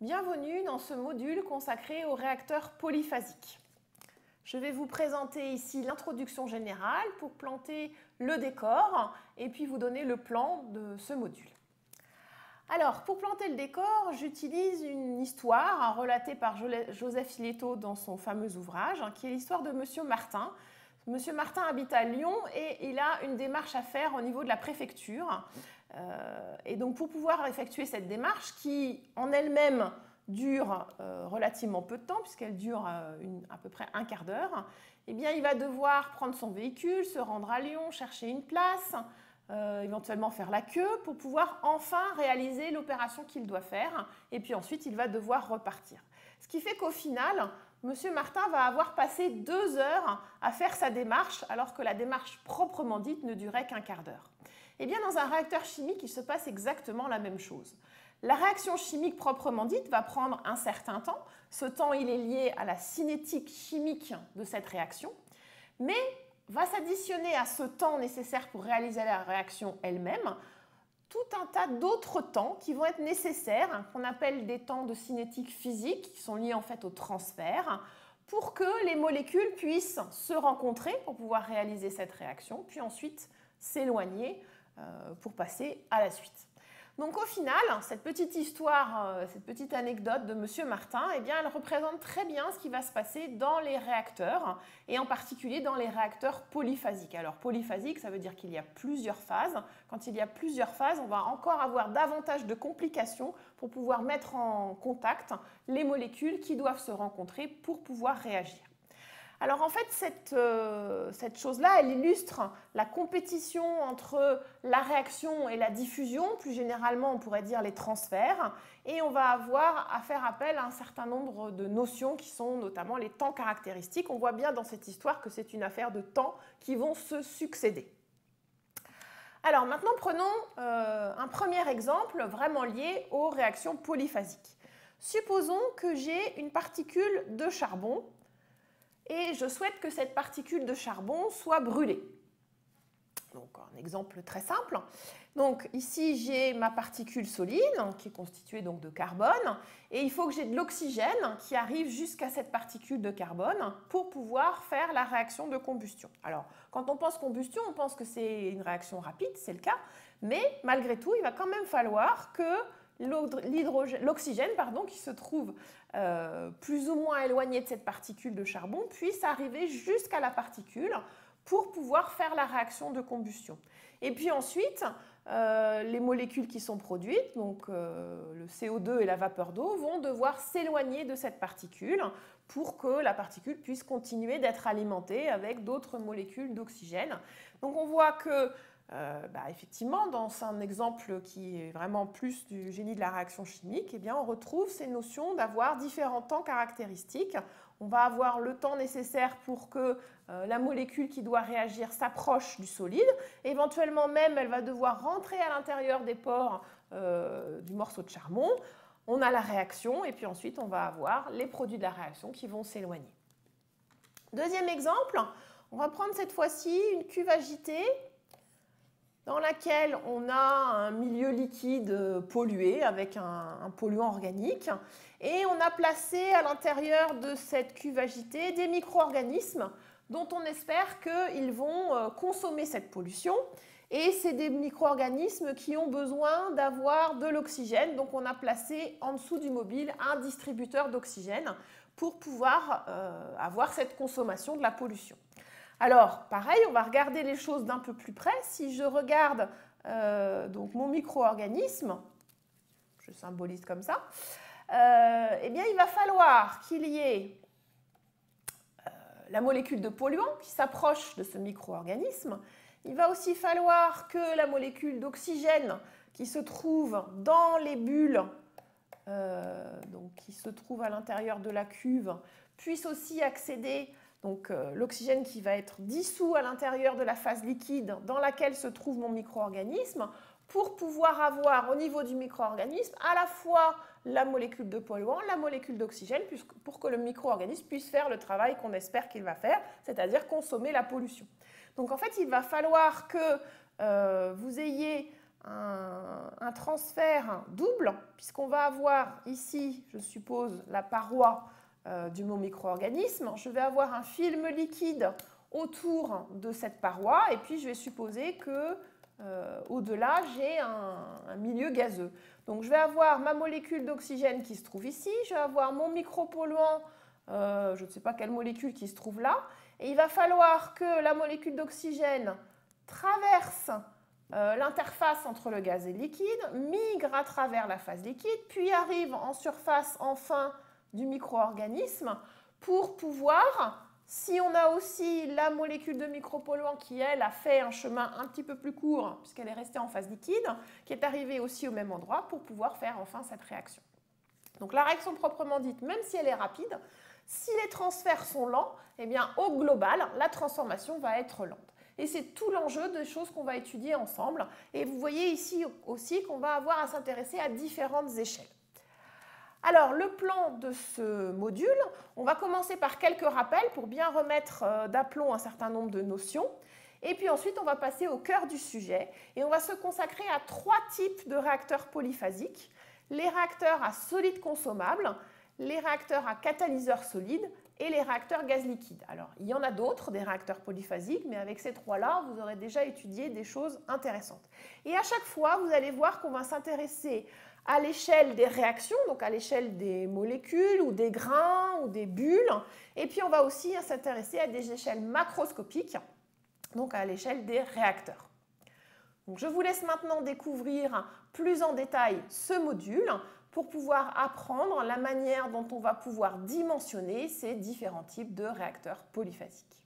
Bienvenue dans ce module consacré aux réacteurs polyphasiques. Je vais vous présenter ici l'introduction générale pour planter le décor et puis vous donner le plan de ce module. Alors, pour planter le décor, j'utilise une histoire relatée par Joseph Filetto dans son fameux ouvrage, qui est l'histoire de Monsieur Martin. Monsieur Martin habite à Lyon et il a une démarche à faire au niveau de la préfecture. Et donc, pour pouvoir effectuer cette démarche, qui en elle-même dure relativement peu de temps, puisqu'elle dure à peu près un quart d'heure, eh bien, il va devoir prendre son véhicule, se rendre à Lyon, chercher une place, éventuellement faire la queue pour pouvoir enfin réaliser l'opération qu'il doit faire. Et puis ensuite, il va devoir repartir. Ce qui fait qu'au final, Monsieur Martin va avoir passé 2 heures à faire sa démarche, alors que la démarche proprement dite ne durait qu'un quart d'heure. Eh bien, dans un réacteur chimique, il se passe exactement la même chose. La réaction chimique proprement dite va prendre un certain temps. Ce temps, il est lié à la cinétique chimique de cette réaction, mais va s'additionner à ce temps nécessaire pour réaliser la réaction elle-même tout un tas d'autres temps qui vont être nécessaires, qu'on appelle des temps de cinétique physique, qui sont liés en fait au transfert, pour que les molécules puissent se rencontrer pour pouvoir réaliser cette réaction, puis ensuite s'éloigner pour passer à la suite. Donc au final, cette petite histoire, cette petite anecdote de Monsieur Martin, eh bien, elle représente très bien ce qui va se passer dans les réacteurs, et en particulier dans les réacteurs polyphasiques. Alors polyphasique, ça veut dire qu'il y a plusieurs phases. Quand il y a plusieurs phases, on va encore avoir davantage de complications pour pouvoir mettre en contact les molécules qui doivent se rencontrer pour pouvoir réagir. Alors en fait, cette chose-là, elle illustre la compétition entre la réaction et la diffusion, plus généralement on pourrait dire les transferts, et on va avoir à faire appel à un certain nombre de notions qui sont notamment les temps caractéristiques. On voit bien dans cette histoire que c'est une affaire de temps qui vont se succéder. Alors maintenant, prenons un premier exemple vraiment lié aux réactions polyphasiques. Supposons que j'ai une particule de charbon et je souhaite que cette particule de charbon soit brûlée. Donc un exemple très simple. Donc ici j'ai ma particule solide qui est constituée donc de carbone et il faut que j'ai de l'oxygène qui arrive jusqu'à cette particule de carbone pour pouvoir faire la réaction de combustion. Alors quand on pense combustion, on pense que c'est une réaction rapide, c'est le cas, mais malgré tout il va quand même falloir que l'oxygène qui se trouve plus ou moins éloigné de cette particule de charbon puisse arriver jusqu'à la particule pour pouvoir faire la réaction de combustion. Et puis ensuite, les molécules qui sont produites, donc le CO2 et la vapeur d'eau, vont devoir s'éloigner de cette particule pour que la particule puisse continuer d'être alimentée avec d'autres molécules d'oxygène. Donc on voit que effectivement, dans un exemple qui est vraiment plus du génie de la réaction chimique, eh bien, on retrouve ces notions d'avoir différents temps caractéristiques. On va avoir le temps nécessaire pour que la molécule qui doit réagir s'approche du solide. Éventuellement même, elle va devoir rentrer à l'intérieur des pores du morceau de charbon. On a la réaction et puis ensuite, on va avoir les produits de la réaction qui vont s'éloigner. Deuxième exemple, on va prendre cette fois-ci une cuve agitée dans laquelle on a un milieu liquide pollué avec un polluant organique et on a placé à l'intérieur de cette cuve agitée des micro-organismes dont on espère qu'ils vont consommer cette pollution et c'est des micro-organismes qui ont besoin d'avoir de l'oxygène, donc on a placé en dessous du mobile un distributeur d'oxygène pour pouvoir avoir cette consommation de la pollution. Alors, pareil, on va regarder les choses d'un peu plus près. Si je regarde donc mon micro-organisme, je symbolise comme ça, eh bien, il va falloir qu'il y ait la molécule de polluant qui s'approche de ce micro-organisme. Il va aussi falloir que la molécule d'oxygène qui se trouve dans les bulles, donc qui se trouve à l'intérieur de la cuve, puisse aussi accéder. Donc l'oxygène qui va être dissous à l'intérieur de la phase liquide dans laquelle se trouve mon micro-organisme pour pouvoir avoir au niveau du micro-organisme à la fois la molécule de polluant, la molécule d'oxygène pour que le micro-organisme puisse faire le travail qu'on espère qu'il va faire, c'est-à-dire consommer la pollution. Donc en fait, il va falloir que vous ayez un transfert double, puisqu'on va avoir ici, je suppose, la paroi du mot micro-organisme. Je vais avoir un film liquide autour de cette paroi, et puis je vais supposer que au-delà, j'ai un milieu gazeux. Donc je vais avoir ma molécule d'oxygène qui se trouve ici, je vais avoir mon micropolluant, je ne sais pas quelle molécule qui se trouve là, et il va falloir que la molécule d'oxygène traverse l'interface entre le gaz et le liquide, migre à travers la phase liquide, puis arrive en surface enfin du micro-organisme pour pouvoir, si on a aussi la molécule de micropolluant qui, elle, a fait un chemin un petit peu plus court, puisqu'elle est restée en phase liquide, qui est arrivée aussi au même endroit pour pouvoir faire enfin cette réaction. Donc la réaction proprement dite, même si elle est rapide, si les transferts sont lents, eh bien, au global, la transformation va être lente. Et c'est tout l'enjeu des choses qu'on va étudier ensemble. Et vous voyez ici aussi qu'on va avoir à s'intéresser à différentes échelles. Alors, le plan de ce module, on va commencer par quelques rappels pour bien remettre d'aplomb un certain nombre de notions. Et puis ensuite, on va passer au cœur du sujet et on va se consacrer à 3 types de réacteurs polyphasiques. Les réacteurs à solide consommable, les réacteurs à catalyseur solide et les réacteurs gaz liquide. Alors, il y en a d'autres, des réacteurs polyphasiques, mais avec ces 3-là, vous aurez déjà étudié des choses intéressantes. Et à chaque fois, vous allez voir qu'on va s'intéresser à l'échelle des réactions, donc à l'échelle des molécules ou des grains ou des bulles. Et puis, on va aussi s'intéresser à des échelles macroscopiques, donc à l'échelle des réacteurs. Donc, je vous laisse maintenant découvrir plus en détail ce module pour pouvoir apprendre la manière dont on va pouvoir dimensionner ces différents types de réacteurs polyphasiques.